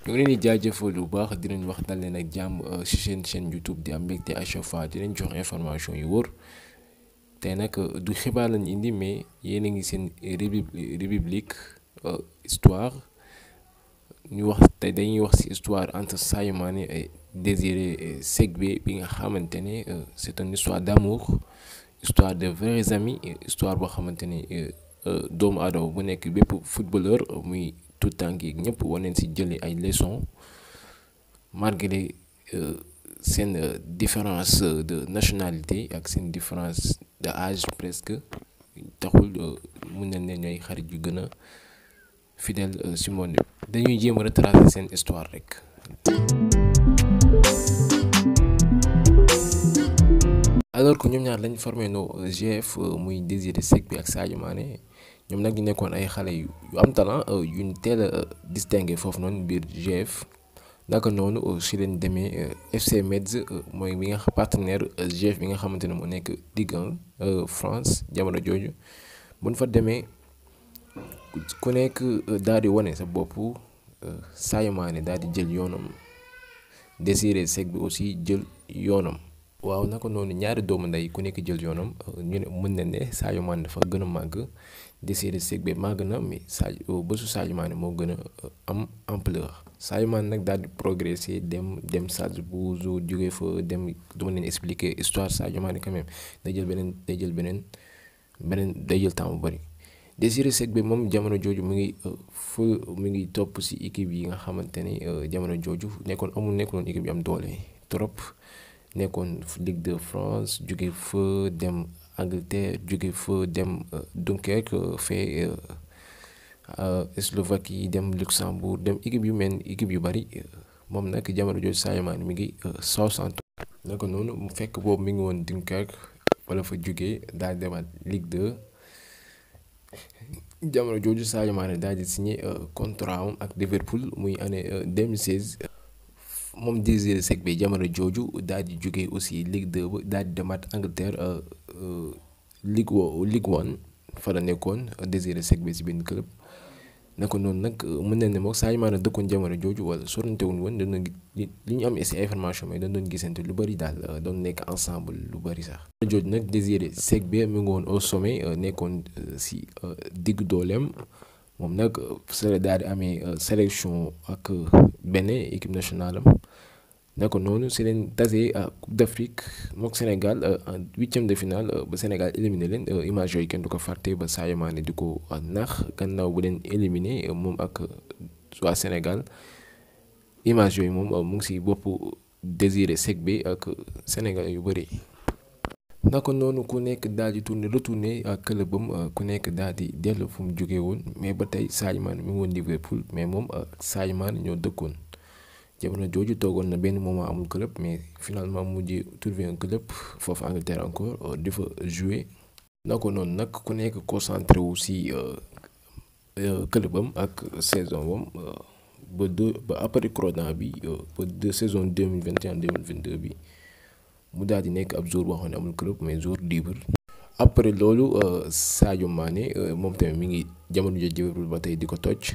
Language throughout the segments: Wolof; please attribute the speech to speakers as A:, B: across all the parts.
A: ñu ngi leen di jaajëfal bu baax di leen wax dal leen ak jàmm ci seen chaîne YouTube di am mbégte à chaque fois di leen jox information yu wóor tey nag du xibaar lañ indi mais yéen a ngi seen république histoire ñu wax tey dañuy wax ci histoire entre Sadio Mané et Désiré Segbe bi nga xamante ne c'est une histoire d'amour, histoire de vrais amis, histoire boo xamante ne doomu aadama bu nekk bépp footballeur muy tout temps gi ñëpp war nañ ci jëlee ay leçons malgré seen différence de nationalité ak seen différence de âge presque taxul mun nañ ne ñooy xarit yu gën a fidèle ci monde bi dañuy jéem a retracer seen histoire rek. alors que ñoom ñaar lañ formé no GF muy Désiré Segbe ak Sadio Mané ñoom nag ñu nekkoon ay xale yu am talent yuñ teel a distingué foofu noonu biir GF naka noonu si leen demee FC Metz mooy bi nga partenaire GF bi nga xamante ne moo nekk Ligue 1 France jamono jooju buñ fa demee ku nekk daal di wane sa bopp. Sadio Mané daal di jël yoonam Désiré Segbe aussi jël yoonam. waaw naka noonu ñaari doomu ndey ku nekk jël yoonam ñu ne mën na ne Sadio Mané dafa gën a màgg Désiré Segbe màgg na mais bésu Sadio Mané moo gën a am ampleur. Sadio Mané nag daal di progresser dem Salzbourg jóge fa dem duma leen expliquer histoire Sadio Mané quand même day jël temps bu bari. Désiré Segbe moom jamono jooju mu ngi topp ci équipe yi nga xamante ne jamono jooju nekkoon équipe yu am doole trop. nekkoon Ligue de France jóge fa dem Angleterre jóge fa dem Dunkerque fee Slovaquie dem Luxembourg dem équipe yu bari moom nag jamono jooju Sadio Mané mi ngi Southampton. naka noonu mu fekk boobu mi ngi woon Dunkerque wala fa jóge daal demaat Ligue 2 jamono jooju Sadio Mané daal di signé contrat am ak Liverpool muy année 2016. moom Désiré Segbe jamono jooju daal di jóge aussi Ligue 2 ba daal di demaat Angleterre Ligue 1 fa la nekkoon Désiré Segbe ci benn club naka noonu nag mën na ne moom Sadio Mané dëkkoon jamono jooju wala sorantewuñ woon doon li ñu am ci information mais doon gisante lu bari daal doon nekk ensemble lu bari sax. jooju nag Désiré Segbe mu ngi woon au sommet nekkoon ci diggu dooleem. moom nag sele daal di amee sélection ak benn équipe nationale am naka noonu si leen tase Coupe d'Afrique mook Sénégal en 8e de finale ba Sénégal éliminé leen image yooyu kenn du ko fàtte ba Sadio Mané di ko nax gannaaw bu leen éliminé moom ak waa Sénégal image yooyu moom mu ngi si boppu Désiré Segbe ak Sénégal yu bëri. naka noonu ku nekk daal di retourné ak clubam ku nekk daal di dellu fu mu jógee woon mais ba tey Sadio Mané mi ngi woon Liverpool mais moom ak Sadio Mané ñoo dëkkoon jamono jooju toogoon na benn moment amul club mais finalement mujj trouvé un club foofu Angleterre encore di fa jouer. naka noonu nag ku nekk concentré wu si clubam ak saison wam ba après corona bi ba saison 2021-2022 bi. mu daal di nekk ab jour boo xam ne amul club mais jour libre. après loolu Sadio Mané moom tamit mi ngi jamono jooju Liverpool ba tey di ko toj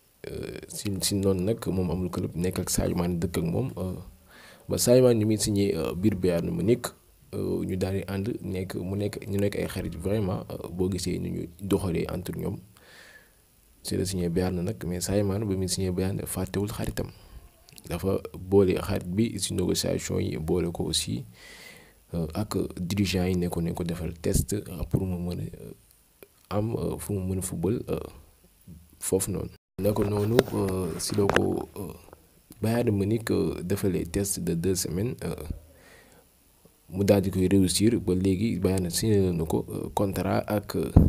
A: si noonu nag moom amul club nekk ak Sadio Mané dëkk ak moom ba Sadio Mané ni muy signé biir Bayern Munich ñu daal di ànd ñu nekk ay xarit vraiment boo gisee ni ñu doxalee entre ñoom c'est la signé Bayern nag mais Sadio Mané ba muy signé Bayern fàttewul xaritam. dafa boole xarit bi ci négociation yi boole ko aussi ak dirigeants yi ne ko defal test pour mu mën a am fu mu mën a football foofu noonu. naka noonu si la ko Bayern Munich defalee test de 2 semaines mu daal di koy réussir ba léegi Bayern signé na ko contrat ak.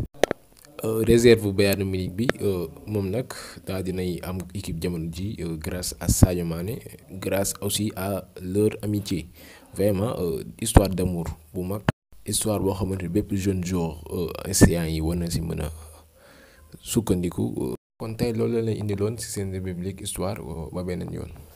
A: réserve Bayern Munich bi moom nag daal dinay am équipe jamono ji grâce à Sadio Mané grâce aussi à leur amitié vraiment histoire d'amour bu mag. histoire boo xamante ne bépp jeune joueur essayant yi war na si mën a sukkandiku. kon tey loolu la leen indiloon ci seen rubrique histoire ba beneen yoon.